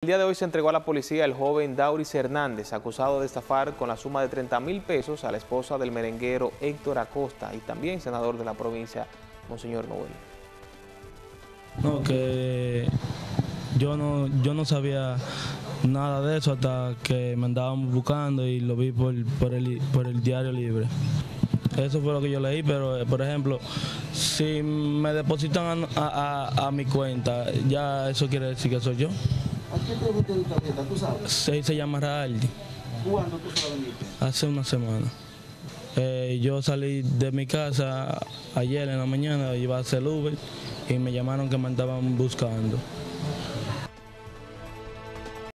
El día de hoy se entregó a la policía el joven Dauris Hernández, acusado de estafar con la suma de 30.000 pesos a la esposa del merenguero Héctor Acosta y también senador de la provincia, Monseñor Noel. No, que yo no sabía nada de eso hasta que me andaban buscando y lo vi por el Diario Libre. Eso fue lo que yo leí, pero por ejemplo, si me depositan a mi cuenta, ya eso quiere decir que soy yo. ¿A qué te vendiste tu tarjeta? ¿Tú sabes? Se llama Raaldi. ¿Cuándo tú se la vendiste? Hace una semana. Yo salí de mi casa ayer en la mañana, iba a hacer Uber y me llamaron que me estaban buscando.